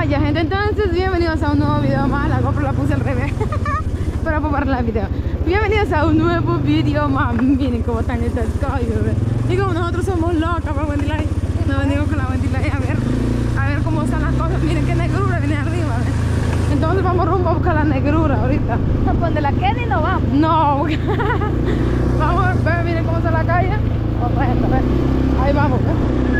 Vaya gente, entonces bienvenidos a un nuevo video más. La GoPro la puse al revés para poner el video. Bienvenidos a un nuevo video más. Miren cómo están estas calles, bebé. Y como nosotros somos locas para Wendy Light, nos venimos con la Wendy Light a ver cómo están las cosas. Miren qué negrura viene arriba, ¿ves? Entonces vamos rumbo a buscar la negrura ahorita. Donde la Kenny no vamos. No, vamos a ver, miren cómo está la calle. Ahí vamos, ¿ves?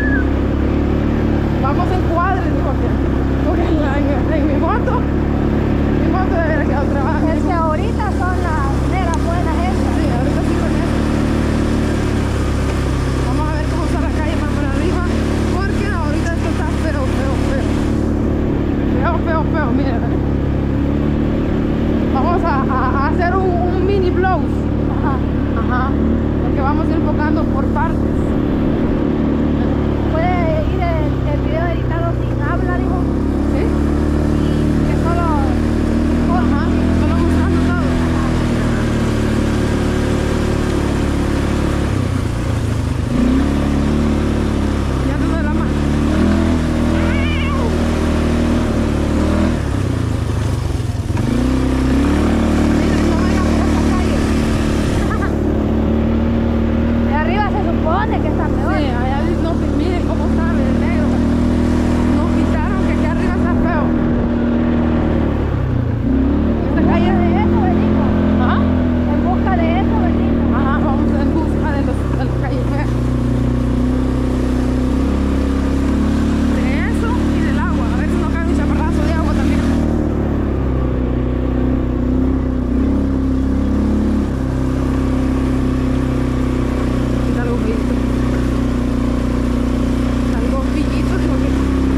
Vamos en cuadro, digo que. Porque en mi moto debería quedar trabajando. Es que ahorita son las neras buenas esas. Sí, ahorita sí con eso. Vamos a ver cómo está la calle más por arriba. Porque ahorita esto está feo. Feo, miren. Vamos a hacer un mini vlog. Ajá. Porque vamos a ir enfocando por partes. Puede ir el video editado sin hablar, dijo. ¿Sí? Y que solo mostrando todo. Ya te doy la mano. Miren, no vayan por esta calle. de arriba se supone que está peor. Sí, allá no, miren cómo está el negro. Nos pintaron que aquí arriba está feo. Esta calle de eso venimos. Ajá. En busca de eso venimos. Ajá, vamos en busca de las calles feas. De eso y del agua. A ver si nos cae un chaparrazo de agua también. Quita algo billito. Algo billito, digo que.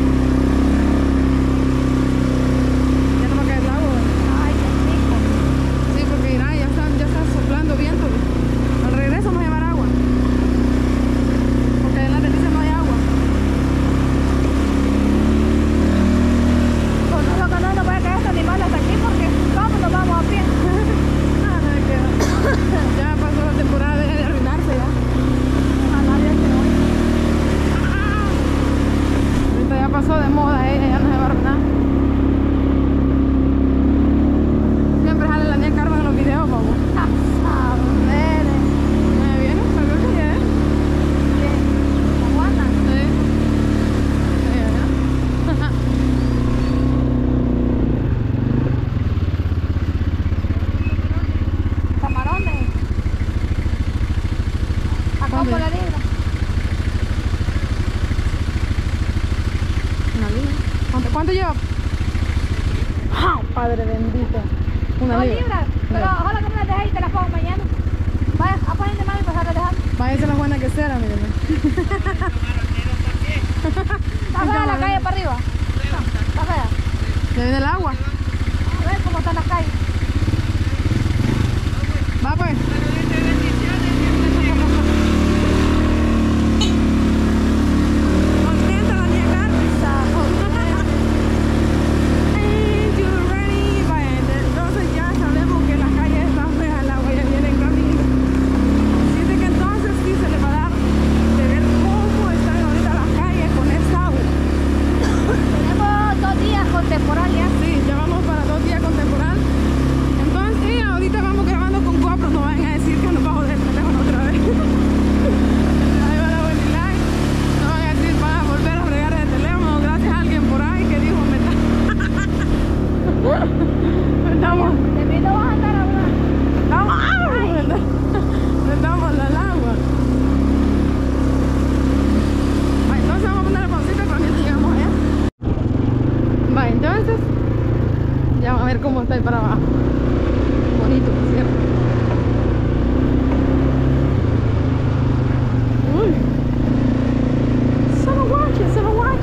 Ya no me cae el agua. Ay, qué rico. Sí, porque mira, ya está soplando viento. Al regreso no va a llevar agua. Porque en la delicia no hay agua. Con eso que no puede caer este animal hasta aquí porque ¿cómo nos vamos a pie? Nada de que ya pasó la temporada de arruinarse ya. Ojalá Dios te oiga. Ahorita ya pasó de moda, ya no se va a arruinar. Siempre sale la niña Carmen en los videos, vamos. A ver, ¿Me viene? ¿Sabes qué ya es? aguanta. Sí. Camarones. ¿A ¿Dónde? cómo la libra? Una libra. ¿Cuánto lleva? ¡Ah, Padre bendito! Una 2 libra. libras. Pero ojalá que me las dejes y te las pongo mañana. Vaya, apáñate más y pasar a dejar. Váyase la buena que sea, mírenme. ¿Está fea la calle para arriba? ¿Está fea? ¿Le viene el agua? A ver cómo están las calles. Va pues. Contenta la niña Carmen. And you're ready. Vaya, entonces ya sabemos que las calles están feas, el agua ya viene en camino. Así que entonces sí se le va a dar de ver cómo están ahorita las calles con esta agua. Tenemos 2 días con temporal ya. Sí, ya vamos para 2 días con temporal. Entonces, ahorita vamos grabando con GoPro, no vayan a decir que nos va a joder el teléfono otra vez. Ahí va la Wendy Light. No vayan a decir, van a volver a fregar el teléfono gracias a alguien por ahí que dijo, metamos De mí no vas a andar hablando. metamos al agua. Va, entonces vamos a poner la pausita para mientras llegamos allá. Va, entonces ya vamos a ver cómo está ahí para abajo. Bonito, por cierto. Uy. Solo watch.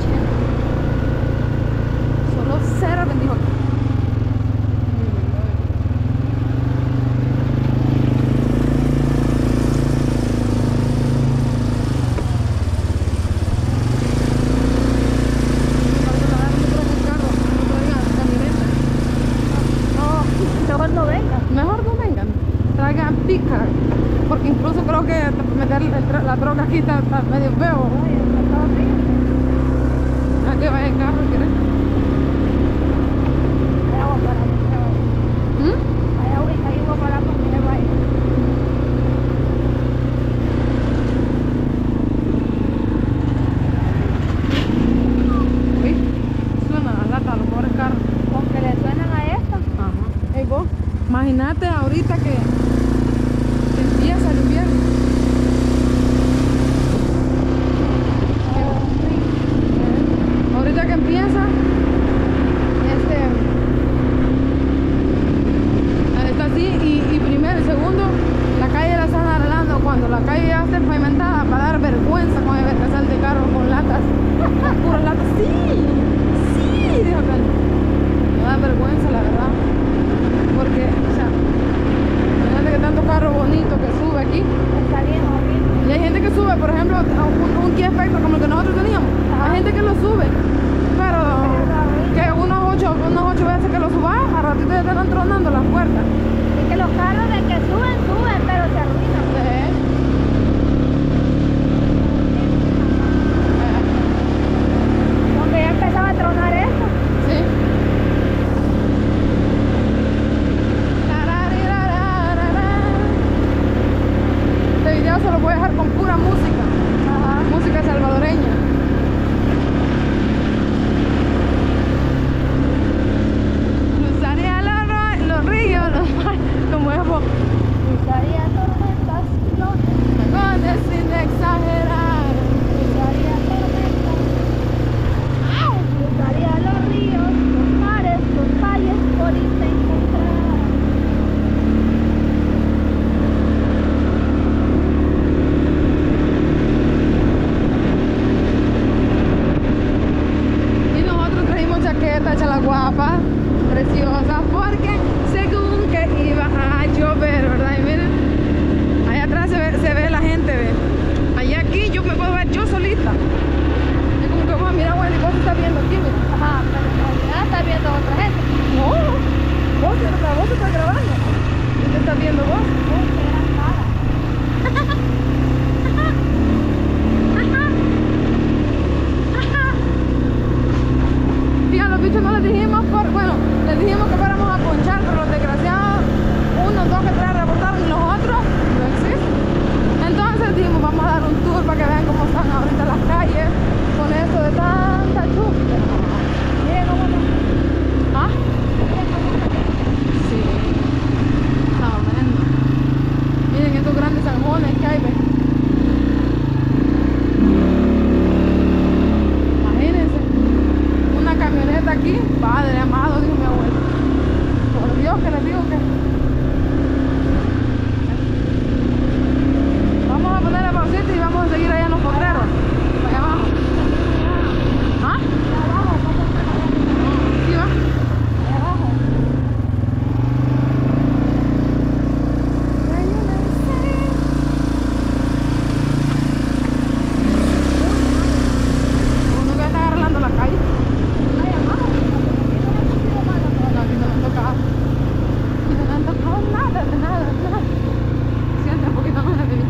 Solo cero bendijo. No, sube. Pero que unos 8 veces que lo subas, a ratito ya te están tronando las puertas. Es que los carros de que suben, pero se arruinan. Donde ya empezaba a tronar esto. Sí. Este video se lo voy a dejar con pura música. Ajá. Música salvadoreña. Cruzaría los ríos, los mares, como es vos. Cruzaría tormentas, Tacones sin exagerar. cruzaría tormentas. Cruzaría los ríos, los mares, los valles por irte a encontrar. Y nosotros trajimos chaqueta, chalaguapa, preciosa, porque según que iba a llover, ¿verdad? Y miren, allá atrás se ve la gente, ¿ve? Allá aquí yo me puedo ver yo solita. Es como que, bueno, mira, bueno, y vos estás viendo aquí, mira. Ajá, pero en realidad está viendo a otra gente. No, vos te estás grabando. ¿Y te estás viendo vos? Qué gran cara. Fíjate, los bichos no les dijimos, bueno, les dijimos que fuéramos a ponchar, pero los desgraciados, unos, dos que traen reportaron y los otros no existen. Entonces dijimos, vamos a dar un tour para que vean cómo están ahorita las calles con esto de tanta lluvia. Miren cómo no. ¿Ah? Sí. Está horrendo. Miren estos grandes zanjones que hay, ¿ves? Imagínense. Una camioneta aquí, padre amado, dijo mi abuelo. Por Dios que les digo que. Vamos a ponerle pausita y vamos a seguir allá en los potreros. Allá abajo. ¿Ah? Allá abajo, ¿cómo está? ¿Sí va? Allá abajo. Uno que está arreglando la calle. Allá abajo. No, aquí no me han tocado. Aquí no me han tocado nada, de nada, de nada. Siente un poquito más de mí.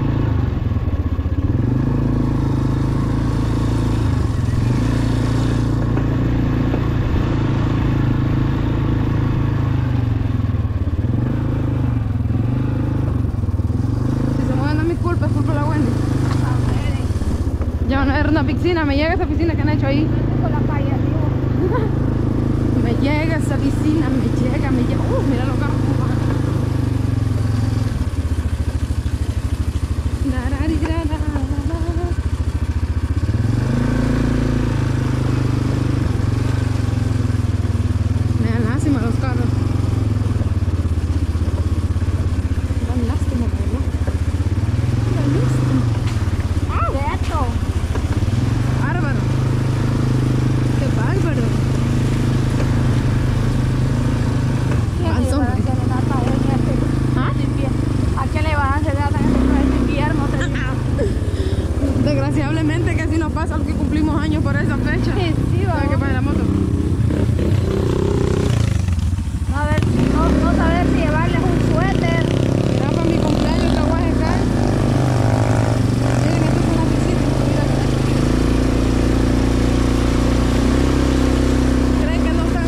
Si se mueven no es mi culpa, es culpa de la Wendy. Ya no era una piscina, me llega esa piscina que han hecho ahí. Con la calle arriba. Me llega esa piscina, me llega. Mira los carros como van. Me dan lástima los carros. Me dan lástima, ¿verdad? Me dan lástima. Quieto. Bárbaro. Qué bárbaro. Panzón. ¿Ah? ¿A qué le van a hacer en este invierno? Desgraciadamente que así nos pasa los que cumplimos años por esa fecha. Sí, sí, ¿Sabes qué vamos. pasa la moto? A ver, no saber si llevarles un suéter. Era para mi cumpleaños la voy a dejar. Miren, esto es una piscina. Mira. ¿Creen que no están,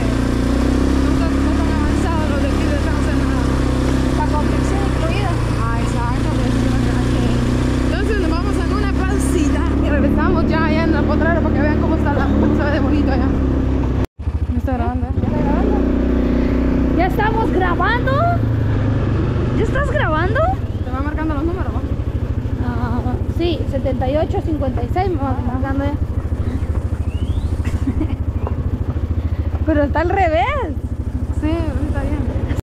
no están avanzados los de aquí de San José nada? La complexión incluida. Ah, exacto, pues es una gracia. Entonces nos vamos a una pausita y regresamos ya allá en el potrero para que vean cómo se ve de bonito allá. ¿Me está grabando? ¿Ya está grabando? ¿Ya estamos grabando? ¿Ya estás grabando? ¿Te va marcando los números, va? Ah, sí, 78, 56 me va marcando ya. Pero está al revés. Sí,